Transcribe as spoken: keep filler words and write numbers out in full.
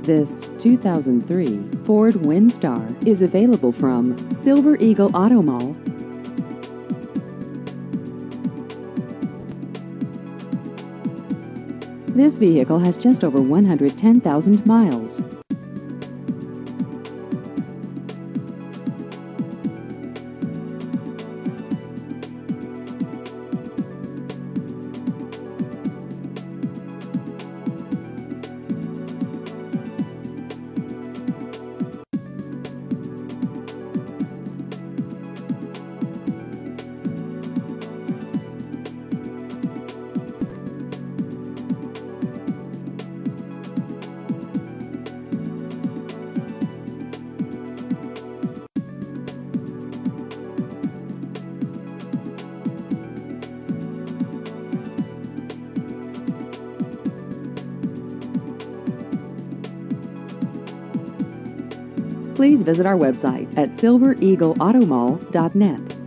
This two thousand three Ford Windstar is available from Silver Eagle Auto Mall. This vehicle has just over one hundred ten thousand miles. Please visit our website at silver eagle auto mall dot net.